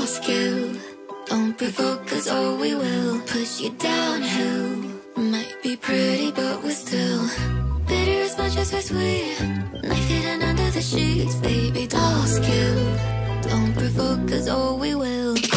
ask you. Don't provoke, cause oh we will push you downhill. Might be pretty, but we're still bitter as much as we're sweet. Knife hidden under the sheets, baby, don't ask you. Don't provoke, cause oh we will.